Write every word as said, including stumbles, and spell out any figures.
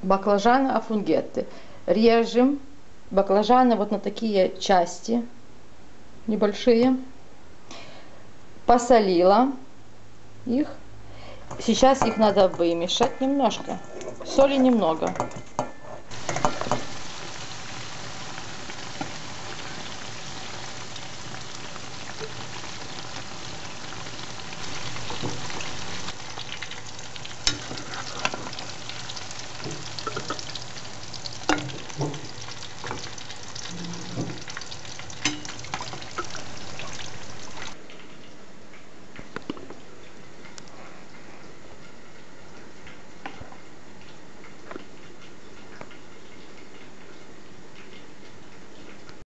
баклажаны афунгетты. Режем баклажаны вот на такие части небольшие. Посолила их. Сейчас их надо вымешать немножко. Соли немного.